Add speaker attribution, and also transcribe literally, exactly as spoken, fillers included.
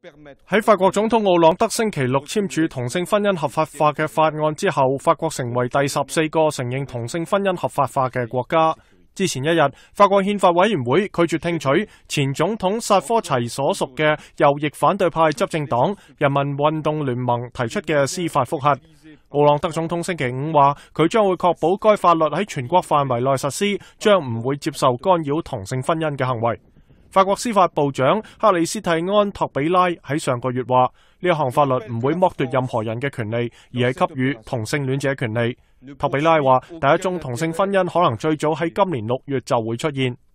Speaker 1: 喺法國總統奧朗德星期六簽署同性婚姻合法化嘅法案之後，法國成為第十四個承認同性婚姻合法化嘅國家。之前一日，法國憲法委員會拒絕聽取前總統薩科齊所屬嘅右翼反對派執政黨人民運動聯盟提出嘅司法覆核。奧朗德總統星期五話，佢將會確保該法律喺全國範圍內實施，將唔會接受干擾同性婚姻嘅行為。法國司法部長克里斯蒂安托比拉喺上個月話，呢一項法律唔會剝奪任何人嘅權利，而係給予同性戀者權利。托比拉話，第一宗同性婚姻可能最早喺今年六月就會出現。